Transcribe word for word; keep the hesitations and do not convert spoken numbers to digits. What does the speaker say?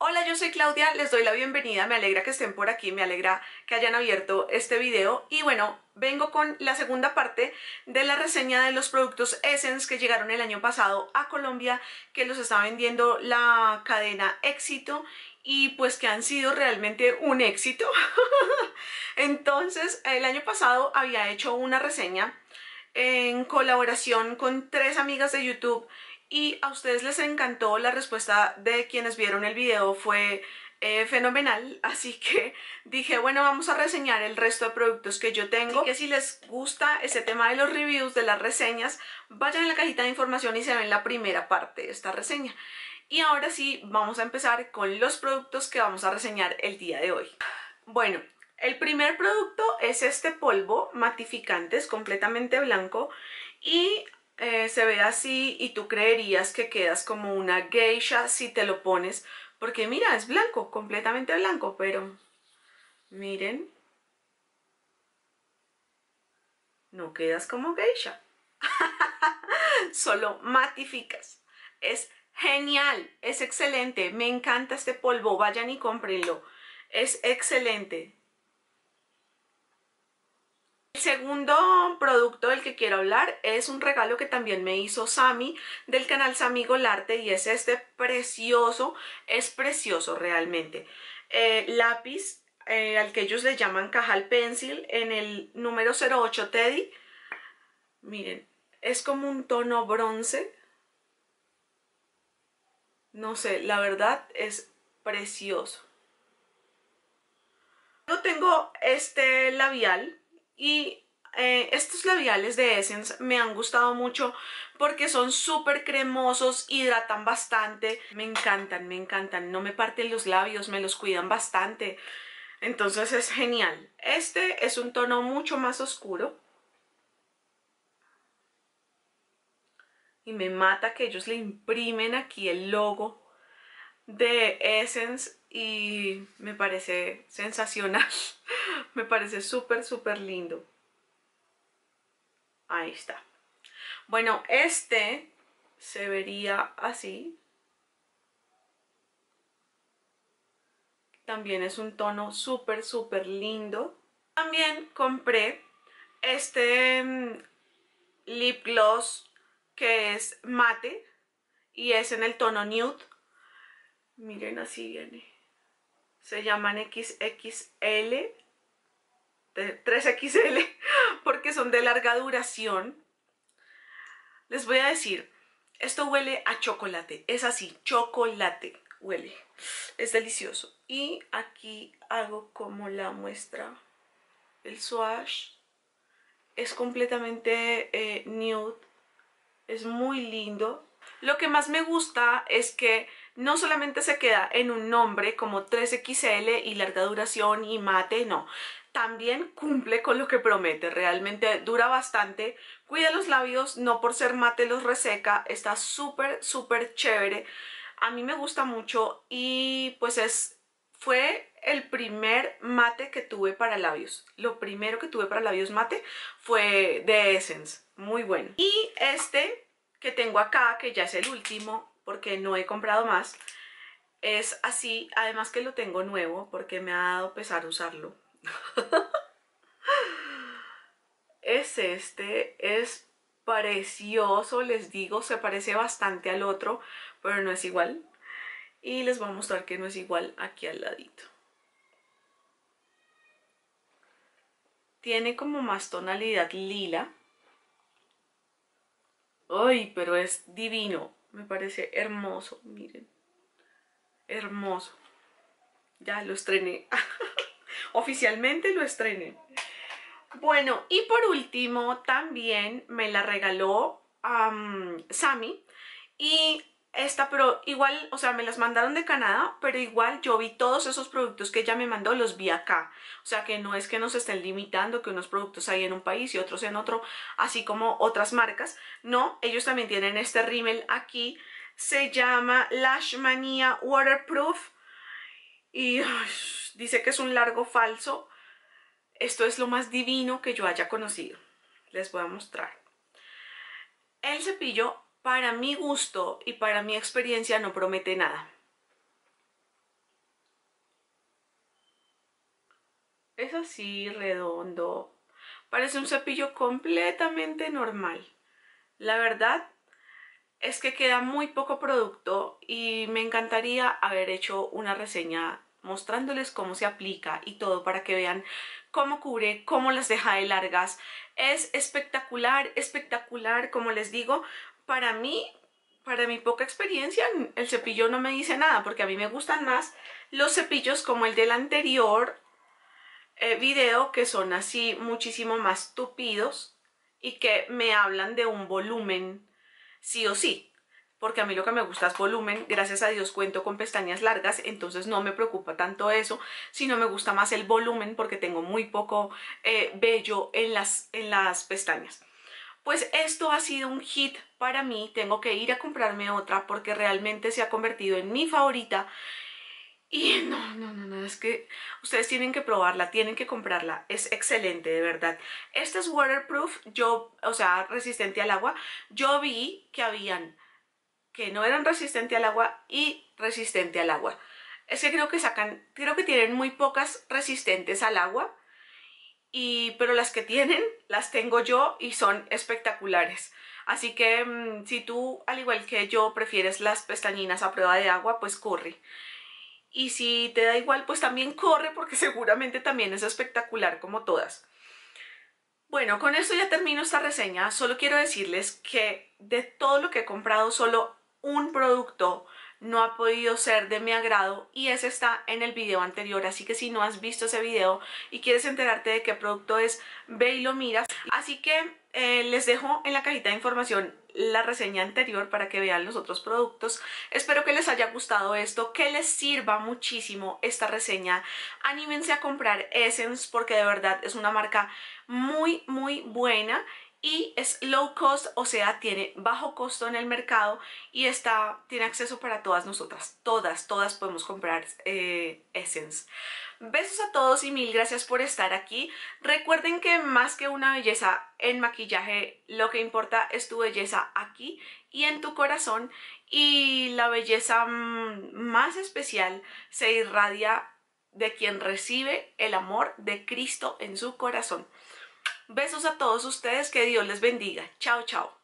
Hola, yo soy Claudia, les doy la bienvenida, me alegra que estén por aquí, me alegra que hayan abierto este video y bueno, vengo con la segunda parte de la reseña de los productos Essence que llegaron el año pasado a Colombia, que los está vendiendo la cadena Éxito y pues que han sido realmente un éxito. Entonces, el año pasado había hecho una reseña en colaboración con tres amigas de YouTube y a ustedes les encantó. La respuesta de quienes vieron el video fue eh, fenomenal, así que dije, bueno, vamos a reseñar el resto de productos que yo tengo. Así que si les gusta ese tema de los reviews, de las reseñas, vayan a la cajita de información y se ven la primera parte de esta reseña. Y ahora sí, vamos a empezar con los productos que vamos a reseñar el día de hoy. Bueno, el primer producto es este polvo matificante, es completamente blanco y eh, se ve así y tú creerías que quedas como una geisha si te lo pones, porque mira, es blanco, completamente blanco, pero miren, no quedas como geisha, solo matificas. Es genial, es excelente, me encanta este polvo, vayan y cómprenlo, es excelente. El segundo producto del que quiero hablar es un regalo que también me hizo Sami del canal Sami Golarte y es este precioso, es precioso realmente. Eh, lápiz eh, al que ellos le llaman Cajal Pencil en el número cero ocho Teddy. Miren, es como un tono bronce. No sé, la verdad es precioso. Yo tengo este labial y eh, estos labiales de Essence me han gustado mucho porque son súper cremosos, hidratan bastante, me encantan, me encantan, no me parten los labios, me los cuidan bastante, entonces es genial. Este es un tono mucho más oscuro y me mata que ellos le imprimen aquí el logo de Essence y me parece sensacional, me parece súper súper lindo. Ahí está. Bueno, este se vería así. También es un tono súper, súper lindo. También compré este um, lip gloss que es mate y es en el tono nude. Miren, así viene. Se llaman equis equis ele, tres equis ele, porque son de larga duración. Les voy a decir, esto huele a chocolate, es así, chocolate huele, es delicioso. Y aquí hago como la muestra, el swatch, es completamente eh, nude, es muy lindo. Lo que más me gusta es que no solamente se queda en un nombre como tres equis ele y larga duración y mate, no. También cumple con lo que promete, realmente dura bastante, cuida los labios, no por ser mate los reseca, está súper, súper chévere. A mí me gusta mucho y pues es, fue el primer mate que tuve para labios. Lo primero que tuve para labios mate fue de Essence, muy bueno. Y este que tengo acá, que ya es el último porque no he comprado más, es así, además que lo tengo nuevo porque me ha dado pesar usarlo. Es este, es precioso, les digo, se parece bastante al otro, pero no es igual. Y les voy a mostrar que no es igual aquí al ladito. Tiene como más tonalidad lila. Ay, pero es divino, me parece hermoso, miren. Hermoso. Ya lo estrené. Oficialmente lo estrené. Bueno, y por último también me la regaló um, Sami. Y esta, pero igual, o sea, me las mandaron de Canadá, pero igual yo vi todos esos productos que ella me mandó, los vi acá. O sea, que no es que nos estén limitando, que unos productos hay en un país y otros en otro, así como otras marcas. No, ellos también tienen este rímel aquí. Se llama Lash Mania Waterproof. Y ay, dice que es un largo falso. Esto es lo más divino que yo haya conocido. Les voy a mostrar. El cepillo, para mi gusto y para mi experiencia, no promete nada. es así, redondo. Parece un cepillo completamente normal. La verdad es que queda muy poco producto y me encantaría haber hecho una reseña mostrándoles cómo se aplica y todo para que vean cómo cubre, cómo las deja de largas. Es espectacular, espectacular, como les digo, para mí, para mi poca experiencia, el cepillo no me dice nada porque a mí me gustan más los cepillos como el del anterior eh, video, que son así muchísimo más tupidos y que me hablan de un volumen sí o sí, porque a mí lo que me gusta es volumen. Gracias a Dios cuento con pestañas largas, entonces no me preocupa tanto eso, sino me gusta más el volumen porque tengo muy poco eh, vello en las, en las pestañas. Pues esto ha sido un hit para mí, tengo que ir a comprarme otra porque realmente se ha convertido en mi favorita. Y no, no, no, no, es que ustedes tienen que probarla, tienen que comprarla, es excelente, de verdad. Esta es waterproof, yo, o sea, resistente al agua. Yo vi que habían que no eran resistente al agua y resistente al agua. Es que creo que sacan, creo que tienen muy pocas resistentes al agua, y, pero las que tienen las tengo yo y son espectaculares. Así que mmm, si tú, al igual que yo, prefieres las pestañinas a prueba de agua, pues corre. Y si te da igual, pues también corre porque seguramente también es espectacular como todas. Bueno, con esto ya termino esta reseña. Solo quiero decirles que de todo lo que he comprado, solo un producto no ha podido ser de mi agrado y ese está en el video anterior. Así que si no has visto ese video y quieres enterarte de qué producto es, ve y lo miras. Así que eh, les dejo en la cajita de información la reseña anterior para que vean los otros productos. Espero que les haya gustado esto, que les sirva muchísimo esta reseña. Anímense a comprar Essence porque de verdad es una marca muy muy buena y es low cost, o sea, tiene bajo costo en el mercado y está, tiene acceso para todas nosotras. Todas, todas podemos comprar eh, Essence. Besos a todos y mil gracias por estar aquí. Recuerden que más que una belleza en maquillaje, lo que importa es tu belleza aquí y en tu corazón, y la belleza más especial se irradia de quien recibe el amor de Cristo en su corazón. Besos a todos ustedes, que Dios les bendiga. Chao, chao.